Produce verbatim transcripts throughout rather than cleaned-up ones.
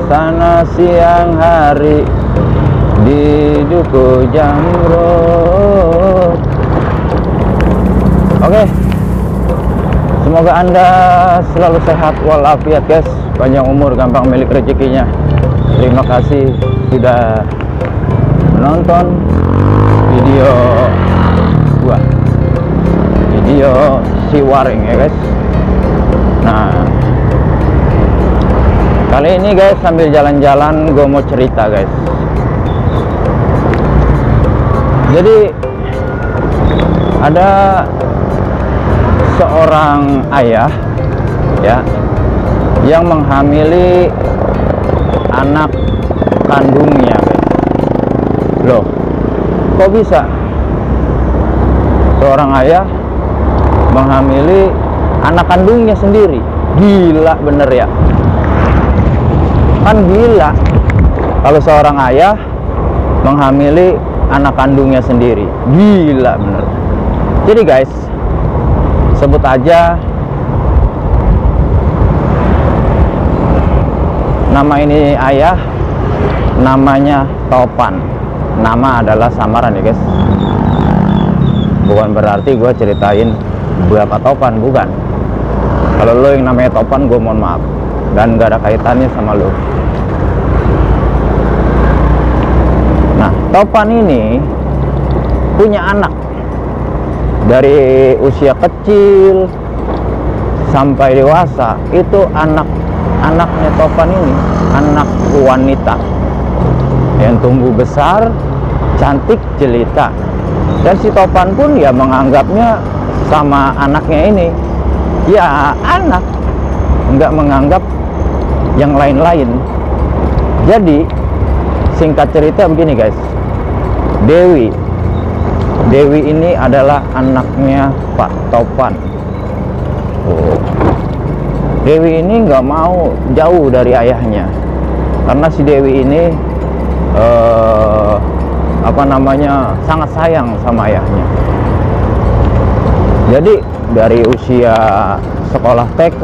sana siang hari di Duku Jamrut. Oke, semoga Anda selalu sehat walafiat guys, panjang umur, gampang milik rezekinya. Terima kasih sudah menonton video gua, video si Waring ya guys. Nah, kali ini guys sambil jalan-jalan gue mau cerita guys. Jadi ada seorang ayah ya yang menghamili anak kandungnya guys. Loh, kok bisa seorang ayah menghamili anak kandungnya sendiri? Gila bener ya, kan gila kalau seorang ayah menghamili anak kandungnya sendiri. Gila bener. Jadi guys, sebut aja nama ini ayah, namanya Topan. Nama adalah samaran ya guys, bukan berarti gue ceritain berapa Topan, bukan. Kalau lo yang namanya Topan, gue mohon maaf, dan gak ada kaitannya sama lo. Nah, Topan ini punya anak dari usia kecil sampai dewasa. Itu anak-anaknya Topan ini anak wanita yang tumbuh besar, cantik, jelita. Dan si Topan pun ya menganggapnya sama anaknya ini ya anak, nggak menganggap yang lain-lain. Jadi singkat cerita begini guys, Dewi Dewi ini adalah anaknya Pak Topan. Oh. Dewi ini nggak mau jauh dari ayahnya karena si Dewi ini eh, apa namanya sangat sayang sama ayahnya. Jadi dari usia sekolah T K,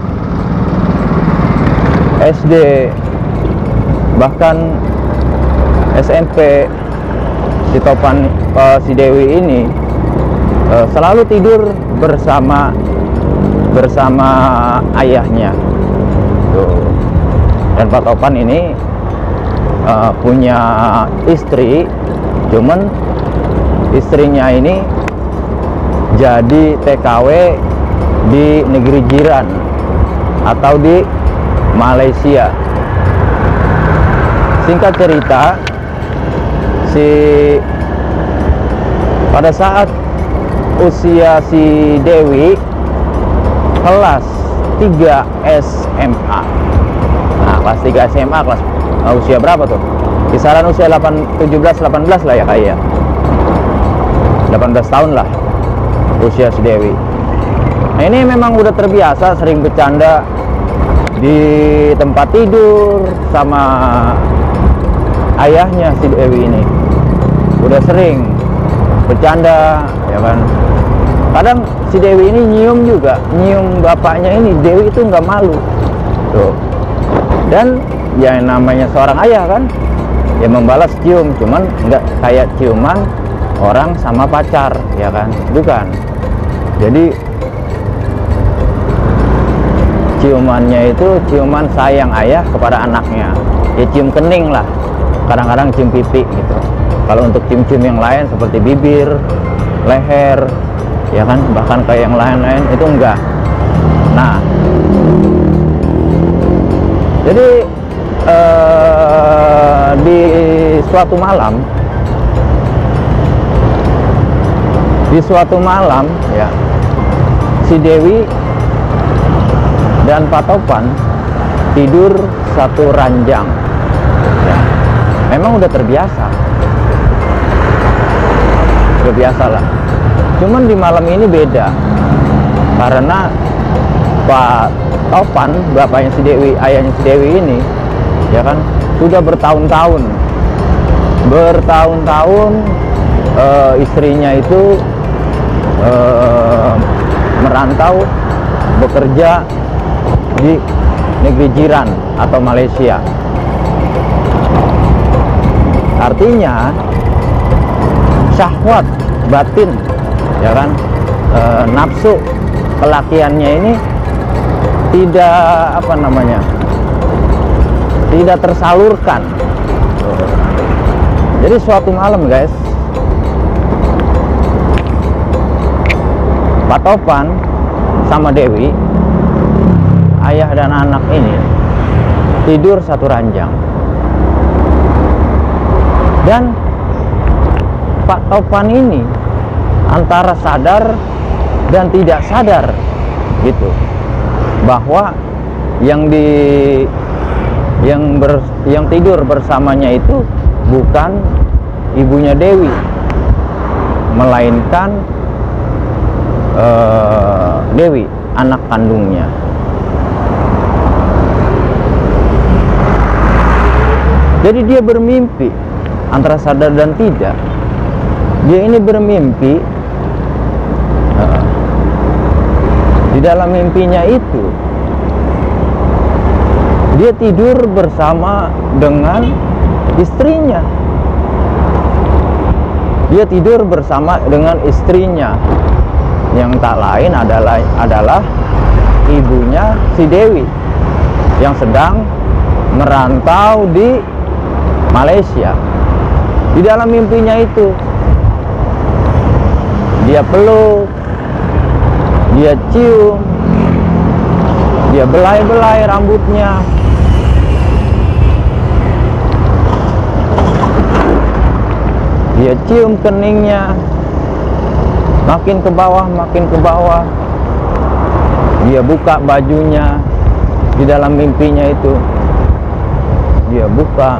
S D, bahkan S M P, si Topan, uh, si Dewi ini uh, selalu tidur bersama bersama ayahnya. Tuh. Dan Pak Topan ini uh, punya istri, cuman istrinya ini jadi T K W di negeri jiran atau di Malaysia. Singkat cerita, si pada saat usia si Dewi kelas tiga S M A. Nah, kelas tiga S M A, kelas uh, usia berapa tuh? Kisaran usia delapan, tujuh belas, delapan belas lah ya kayak. delapan belas tahun lah usia si Dewi. Nah, ini memang udah terbiasa sering bercanda di tempat tidur sama ayahnya si Dewi ini. Udah sering bercanda ya kan. Kadang si Dewi ini nyium juga, nyium bapaknya ini. Dewi itu nggak malu tuh. Dan ya namanya seorang ayah kan, ya membalas cium, cuman nggak kayak ciuman orang sama pacar ya kan, bukan. Jadi ciumannya itu ciuman sayang ayah kepada anaknya. Ya cium kening lah, kadang-kadang cium pipi gitu. Kalau untuk cium-cium yang lain seperti bibir, leher, ya kan, bahkan kayak yang lain-lain itu enggak. Nah, jadi eh, di suatu malam, di suatu malam ya, si Dewi dan Pak Topan tidur satu ranjang ya. Memang udah terbiasa, udah biasa lah. Cuman di malam ini beda karena Pak Topan, bapaknya si Dewi, ayahnya si Dewi ini ya kan, sudah bertahun-tahun bertahun-tahun uh, istrinya itu uh, merantau bekerja di negeri jiran atau Malaysia. Artinya syahwat batin, ya kan, e, nafsu kelakiannya ini tidak apa namanya tidak tersalurkan. Jadi suatu malam guys, Pak Topan sama Dewi, ayah dan anak ini tidur satu ranjang, dan Pak Topan ini antara sadar dan tidak sadar gitu, bahwa yang di yang ber, yang tidur bersamanya itu bukan ibunya Dewi, melainkan uh, Dewi, anak kandungnya. Jadi dia bermimpi antara sadar dan tidak. Dia ini bermimpi, uh, di dalam mimpinya itu dia tidur bersama dengan istrinya. Dia tidur bersama dengan istrinya, yang tak lain adalah adalah ibunya si Dewi, yang sedang merantau di Malaysia. Di dalam mimpinya itu dia peluk, dia cium, dia belai-belai rambutnya. Dia cium keningnya, makin ke bawah, makin ke bawah. Dia buka bajunya di dalam mimpinya itu. Dia buka,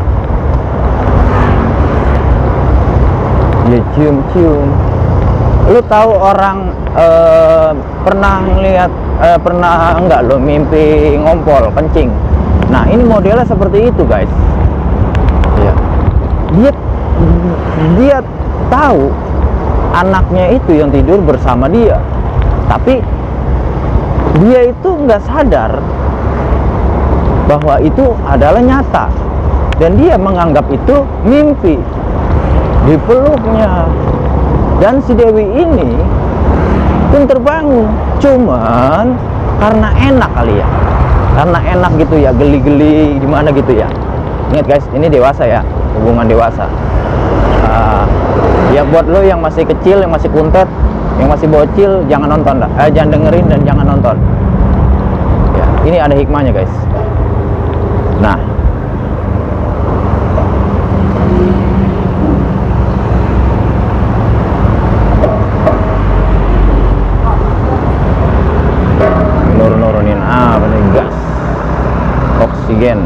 dia cium-cium. Lu tahu orang eh, pernah ngeliat, eh, pernah enggak lo mimpi ngompol, kencing? Nah ini modelnya seperti itu guys. Ya. Dia dia tahu anaknya itu yang tidur bersama dia, tapi dia itu nggak sadar bahwa itu adalah nyata, dan dia menganggap itu mimpi. Dipeluknya, dan si Dewi ini pun terbangun, cuman karena enak kali ya, karena enak gitu ya, geli-geli gimana gitu ya. Ingat guys, ini dewasa ya, hubungan dewasa. Uh, ya buat lo yang masih kecil, yang masih kuntet, yang masih bocil, jangan nonton dah, eh, jangan dengerin dan jangan nonton ya. Ini ada hikmahnya guys. Nah, nur-nurunin apa nih, gas oksigen.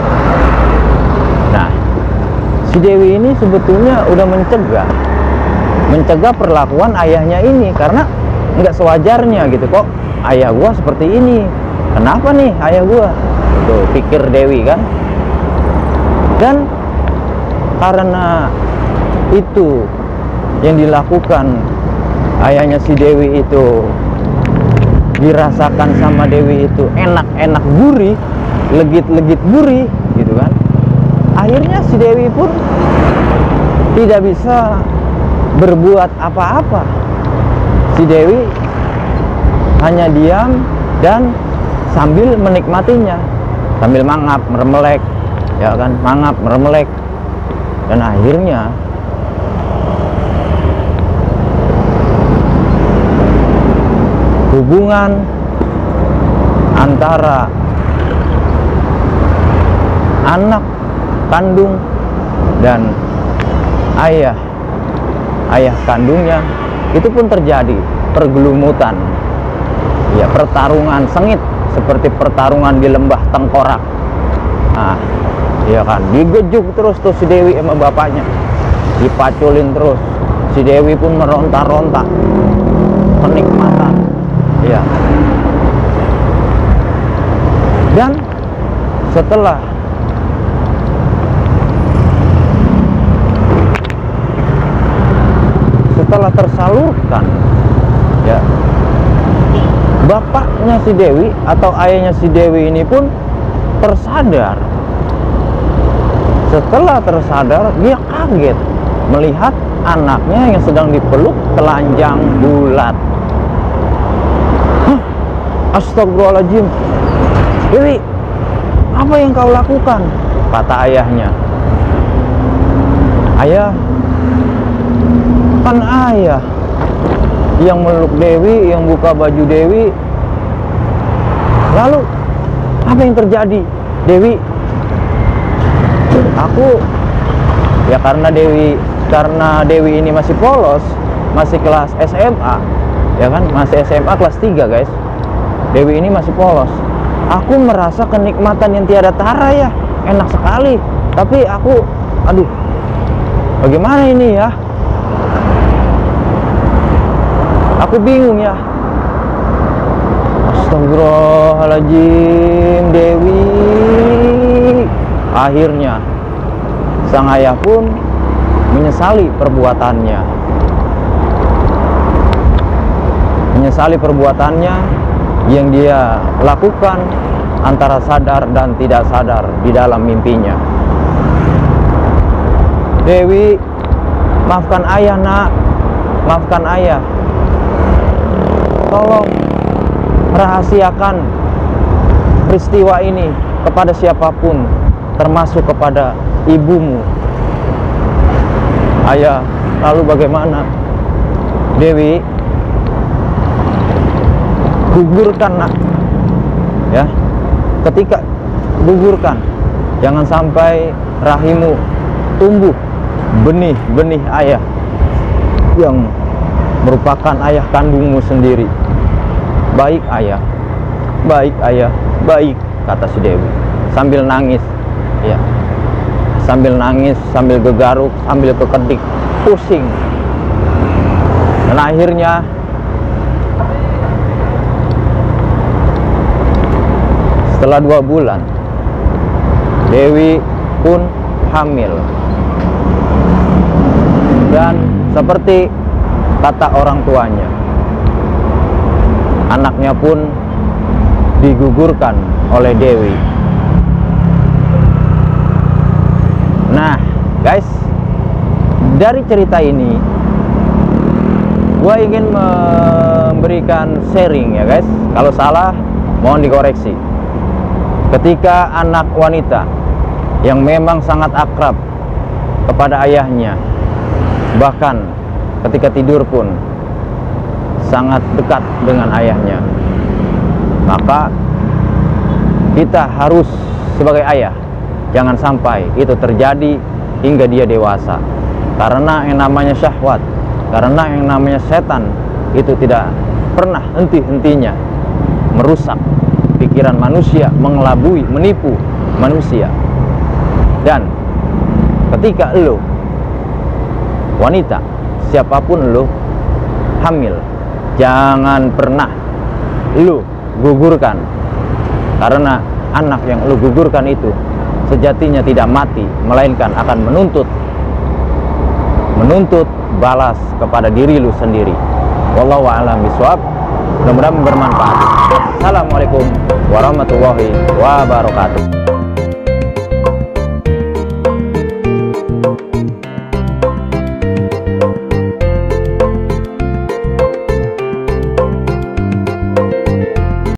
Nah, si Dewi ini sebetulnya udah mencegah mencegah perlakuan ayahnya ini, karena nggak sewajarnya gitu. Kok ayah gua seperti ini, kenapa nih ayah gua, tuh pikir Dewi kan. Dan karena itu yang dilakukan ayahnya si Dewi itu dirasakan sama Dewi itu enak-enak gurih, legit-legit gurih gitu kan. Akhirnya si Dewi pun tidak bisa berbuat apa-apa. Si Dewi hanya diam dan sambil menikmatinya, sambil mangap, meremelek, ya kan, mangap, meremelek. Dan akhirnya hubungan antara anak kandung dan ayah ayah kandungnya itu pun terjadi pergelumutan, ya, pertarungan sengit seperti pertarungan di lembah tengkorak. Nah, ya kan, digejuk terus tuh si Dewi sama bapaknya, dipaculin terus. Si Dewi pun meronta-ronta kenikmatan, ya. Dan setelah setelah tersalurkan, ya, bapaknya si Dewi atau ayahnya si Dewi ini pun tersadar Setelah tersadar, dia kaget melihat anaknya yang sedang dipeluk telanjang bulat. Hah? Astagfirullahaladzim. Dewi, apa yang kau lakukan? Kata ayahnya. Ayah, kan ayah yang meluk Dewi, yang buka baju Dewi. Lalu apa yang terjadi, Dewi? Aku, ya karena Dewi karena Dewi ini masih polos, masih kelas S M A, ya kan, masih S M A kelas tiga, guys. Dewi ini masih polos. Aku merasa kenikmatan yang tiada tara, ya, enak sekali. Tapi aku, aduh, bagaimana ini ya? Aku bingung, ya. Astagfirullahaladzim, Dewi. Akhirnya sang ayah pun menyesali perbuatannya. Menyesali perbuatannya yang dia lakukan antara sadar dan tidak sadar di dalam mimpinya. Dewi, maafkan ayah, nak. Maafkan ayah. Tolong rahasiakan peristiwa ini kepada siapapun, termasuk kepada ibumu. Ayah, lalu bagaimana? Dewi, gugurkan, nak. Ya, ketika gugurkan, jangan sampai rahimu tumbuh benih-benih ayah yang merupakan ayah kandungmu sendiri. Baik ayah, baik ayah, baik, kata si Dewi sambil nangis, ya, sambil nangis, sambil gegaruk, sambil kekedik, pusing. Dan akhirnya setelah dua bulan Dewi pun hamil. Dan seperti kata orang tuanya, anaknya pun digugurkan oleh Dewi. Nah, guys, dari cerita ini gue ingin memberikan sharing, ya guys. Kalau salah mohon dikoreksi. Ketika anak wanita yang memang sangat akrab kepada ayahnya, bahkan ketika tidur pun sangat dekat dengan ayahnya, maka kita harus sebagai ayah jangan sampai itu terjadi hingga dia dewasa. Karena yang namanya syahwat, karena yang namanya setan itu tidak pernah henti-hentinya merusak pikiran manusia, mengelabui, menipu manusia. Dan ketika lo wanita, siapapun lo hamil, jangan pernah lo gugurkan. Karena anak yang lo gugurkan itu sejatinya tidak mati, melainkan akan menuntut menuntut balas kepada diri lo sendiri. Wallahu a'lam bishawab. Mudah-mudahan bermanfaat. Assalamualaikum warahmatullahi wabarakatuh.